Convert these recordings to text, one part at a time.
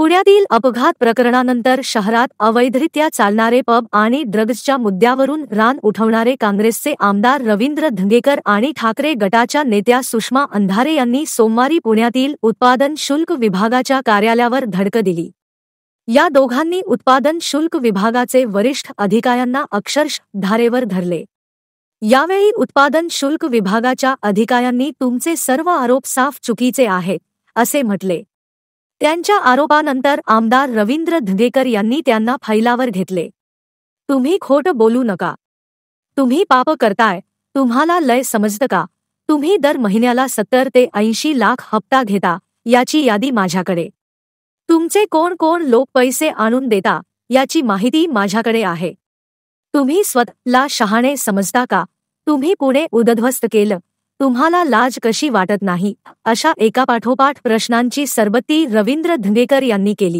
पुण्यातील अपघात प्रकरणानंतर शहरात अवैधरित्या चालणारे पब आणि ड्रग्जच्या मुद्द्यावरून रान उठवणारे काँग्रेसचे आमदार रवींद्र धंगेकर आणि ठाकरे गटाच्या नेत्या सुषमा अंधारे यांनी सोमवारी पुण्यातील उत्पादन शुल्क विभागाच्या कार्यालयावर धडक दिली। या दोघांनी उत्पादन शुल्क विभागाचे वरिष्ठ अधिकाऱ्यांना अक्षरशः धारेवर धरले। यावेळी उत्पादन शुल्क विभागाच्या अधिकाऱ्यांनी तुमचे सर्व आरोप साफ चुकीचे आहेत असे म्हटले। त्यांच्या आरोपानंतर आमदार रवींद्र धंगेकर यांनी त्यांना फैलावर घेतले। तुम्ही खोटं बोलू नका, तुम्ही पाप करताय, तुम्हाला लय समजतं का? तुम्ही दर महिन्याला 70 ते 80 लाख हप्ता घेता, याची यादी माझ्याकडे। तुमचे कोण कोण लोक पैसे आणून देता याची माहिती माझ्याकडे आहे। तुम्ही स्वतःला शहाणे समजता का? तुम्ही पुणे उद्ध्वस्त केलं, तुम्हाला लाज कशी वाटत नाही? अशा एकापाठोपाठ प्रश्नांची सरबत्ती रवींद्र धंगेकर यांनी केली।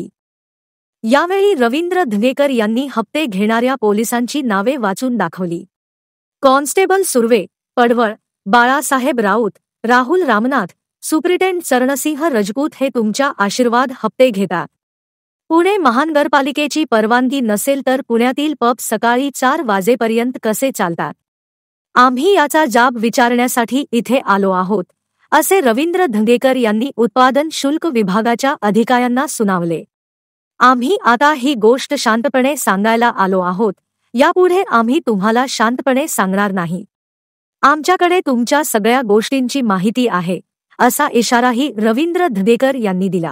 यावेळी रवींद्र धंगेकर यांनी हप्ते घेणाऱ्या पोलिसांची नावे वाचून दाखवली। कॉन्स्टेबल सुर्वे, पडवळ, बाळासाहेब राऊत, राहुल रामनाथ, सुप्रिटेंडेंट चरणसिंह राजपूत हे तुमच्या आशीर्वाद हप्ते घेतात। पुणे महानगरपालिकेची परवानगी नसेल तर पुण्यातील पब सकाळी 4 वाजेपर्यंत कसे चालतात? आम्ही याचा जाब विचारण्यासाठी इथे आलो आहोत, असे रवींद्र धंगेकर यांनी उत्पादन शुल्क विभागाच्या अधिकाऱ्यांना सुनावले। आम्ही आता ही गोष्ट शांतपणे सांगायला आलो आहोत, यापुढे आम्ही तुम्हाला शांतपणे सांगणार नाही। आमच्याकडे तुमच्या सगळ्या गोष्टींची माहिती आहे, असा इशाराही रवींद्र धंगेकर यांनी दिला।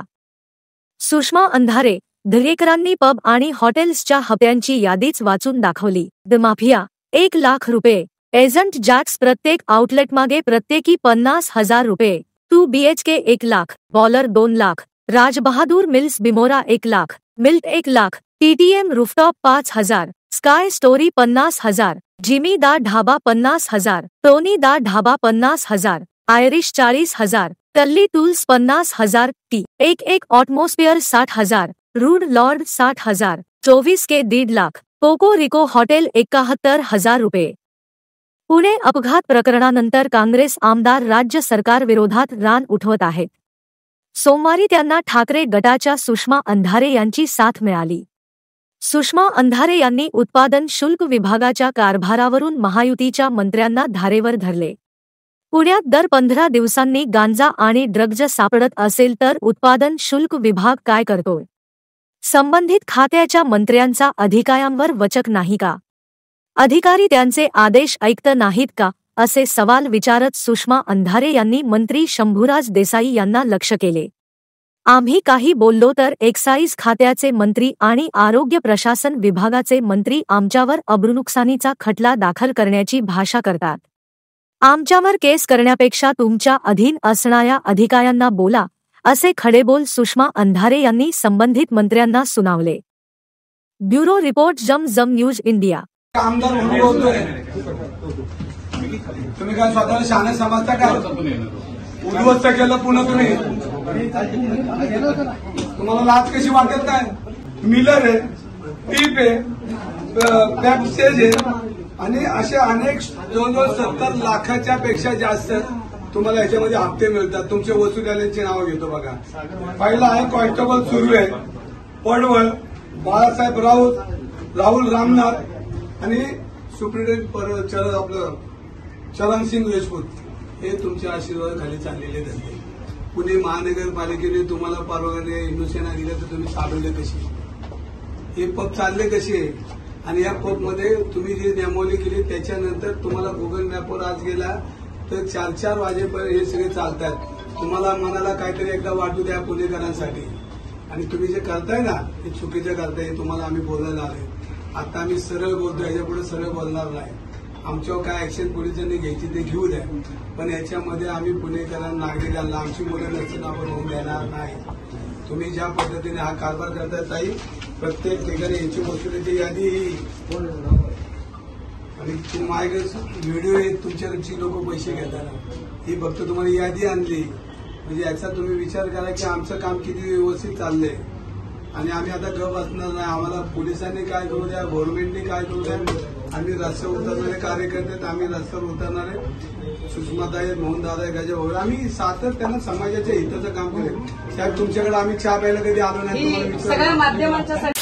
सुषमा अंधारे, धंगेकरांनी पब आणि हॉटेल्सच्या हप्त्यांची यादीच वाचून दाखवली। द माफिया 1 लाख रुपये, एजंट जॅक्स प्रत्येक आउटलेटमागे प्रत्येकी 50,000 रुपये, 2 BHK 1 lakh, bowler 2 lakh, Rajbahadur mills Bimora 1 lakh, milk 1 lakh, TTM rooftop 5,000, sky story 50,000, Jimmy da Dhaba 50,000, Tony da Dhaba 50,000, Irish 40,000, Talli tools 50,000, T11 atmosphere 60,000, rude lord 60,000, 24 K 1.5 lakh, Poco Rico hotel 71,000 रुपये। पुणे अपघात प्रकरणानंतर काँग्रेस आमदार राज्य सरकार विरोधात रान उठवत आहेत। सोमवारी त्यांना ठाकरे गटाच्या सुषमा अंधारे यांची साथ मिळाली। सुषमा अंधारे यांनी उत्पादन शुल्क विभागाच्या कारभारावरून महायुतीच्या मंत्र्यांना धारेवर धरले। पुण्यात दर 15 दिवसांनी गांजा आणि ड्रग्ज सापडत असेल तर उत्पादन शुल्क विभाग काय करतोय? संबंधित खात्याच्या मंत्र्यांचा अधिकाऱ्यांवर वचक नाही का? अधिकारी त्यांचे आदेश ऐकत नाहीत का? असे सवाल विचारत सुषमा अंधारे यांनी मंत्री शंभूराज देसाई यांना लक्ष्य केले। आम्ही काही बोललो तर एक्साईज खात्याचे मंत्री आणि आरोग्य प्रशासन विभागाचे मंत्री आमच्यावर अब्रूनुकसानीचा खटला दाखल करण्याची भाषा करतात। आमच्यावर केस करण्यापेक्षा तुमच्या अधीन असणाऱ्या अधिकाऱ्यांना बोला, असे खडेबोल सुषमा अंधारे यांनी संबंधित मंत्र्यांना सुनावले। ब्युरो रिपोर्ट जम न्यूज इंडिया। आमदार म्हणून बोलतोय, तुम्ही काय स्वतःला शहाणे समजता का? उद्ध्वस्त केलं पुन्हा तुम्ही, तुम्हाला लाज कशी वाटत नाही? मिलर आहे, टीप आहे, पॅपसेज आहे आणि असे अनेक जवळजवळ 70 लाखाच्या पेक्षा जास्त तुम्हाला याच्यामध्ये हप्ते मिळतात। तुमचे वसुलीवाल्यांची नावं घेतो बघा। पहिला आहे कॉन्स्टेबल सुर्वे, पडवळ, बाळासाहेब राऊत, राहुल रामनाथ आणि सुप्रिटेंडेंट आपलं चरणसिंह राजपूत, हे तुमच्या आशीर्वादाखाली चाललेले धंदे। पुणे महानगरपालिकेने तुम्हाला परवानगी हिंदुसेना दिल्या तर तुम्ही चालवले कशी? हे पब चालले कसे? आणि या पबमध्ये तुम्ही जी नियमावली केली त्याच्यानंतर तुम्हाला गुगल मॅपवर आज गेला तर 4-4 वाजेपर्यंत हे सगळे चालतात। तुम्हाला मनाला काहीतरी एकदा वाटू द्या पुणेकरांसाठी। आणि तुम्ही जे करताय ना हे चुकीचं करताय, हे तुम्हाला आम्ही बोलायला आलोय। आता आम्ही सरळ बोलतो, याच्यापुढे सरळ बोलणार नाही। आमच्यावर काय ऍक्शन पोलिसांनी घ्यायची ते घेऊ द्या, पण याच्यामध्ये आम्ही पुणेकरांना, नागरिकांना आमची मुलं नसताना आपण होऊन देणार नाही। तुम्ही ज्या पद्धतीने हा कारभार करताय ताई, प्रत्येक ठिकाणी यांची वसुलीची यादी आणि माझ्याकडे व्हिडिओ आहेत, तुमच्याकडची लोक पैसे घेतात, ही फक्त तुम्हाला यादी आणली म्हणजे याचा तुम्ही विचार करा की आमचं काम किती व्यवस्थित चाललंय। आणि आम्ही आता गप असणार नाही, आम्हाला पोलिसांनी काय करू द्या, गव्हर्नमेंटने काय करू द्या, आम्ही रस्त्यावर उतरणारे कार्यकर्ते आहेत, आम्ही रस्त्यावर उतरणारे सुषमाताई, मोहनदादा, गजभाऊ, आम्ही सातत्यानं समाजाच्या हिताचं काम करेल. साहेब, तुमच्याकडे आम्ही चहा प्यायला कधी आलो नाही, तुम्हाला सगळ्या माध्यमांच्या